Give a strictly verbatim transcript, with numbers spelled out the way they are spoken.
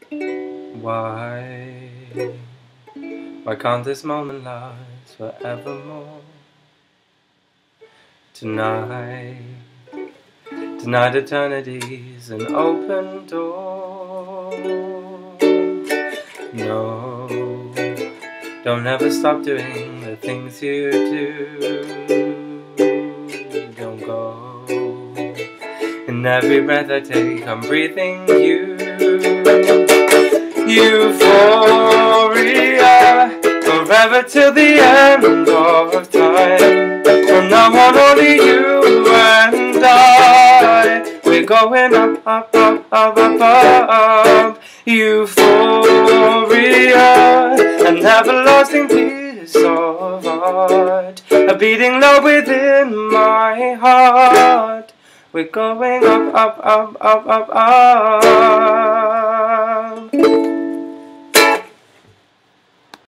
Why, why can't this moment last forevermore? Tonight, tonight eternity's an open door. No, don't ever stop doing the things you do. Don't go. In every breath I take, I'm breathing you. Euphoria, forever till the end of time. From now on only you and I. We're going up, up, up, up, up, up. Euphoria, an everlasting peace of heart, a beating love within my heart. We're going up, up, up, up, up, up.